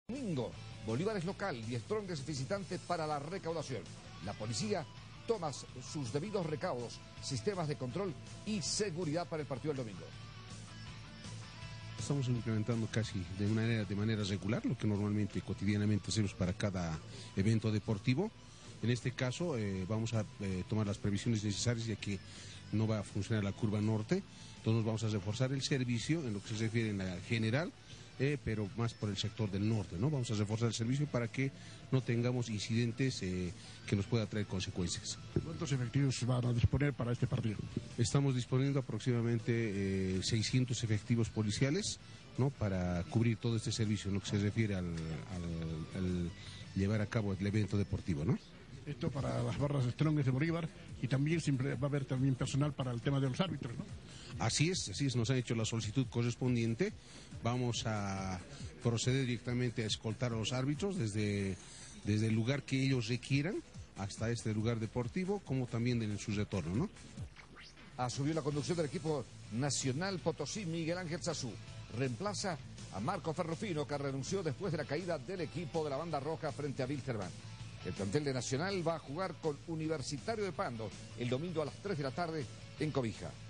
Domingo, Bolívar es local y Strong es visitante para la recaudación. La policía toma sus debidos recaudos, sistemas de control y seguridad para el partido del domingo. Estamos implementando casi de manera regular lo que normalmente, cotidianamente hacemos para cada evento deportivo. En este caso vamos a tomar las previsiones necesarias, ya que no va a funcionar la curva norte. Entonces vamos a reforzar el servicio en lo que se refiere en la general, pero más por el sector del norte, ¿no? Vamos a reforzar el servicio para que no tengamos incidentes que nos pueda traer consecuencias. ¿Cuántos efectivos van a disponer para este partido? Estamos disponiendo aproximadamente 600 efectivos policiales, ¿no? Para cubrir todo este servicio en lo que se refiere al llevar a cabo el evento deportivo, ¿no? Esto para las barras Strong de Bolívar, y también siempre va a haber también personal para el tema de los árbitros, ¿no? Así es, nos han hecho la solicitud correspondiente. Vamos a proceder directamente a escoltar a los árbitros desde el lugar que ellos requieran hasta este lugar deportivo, como también en su retorno, ¿no? Asumió la conducción del equipo nacional Potosí Miguel Ángel Sazú. Reemplaza a Marco Ferrofino, que renunció después de la caída del equipo de la banda roja frente a Wilstermann. El plantel de Nacional va a jugar con Universitario de Pando el domingo a las 3 de la tarde en Cobija.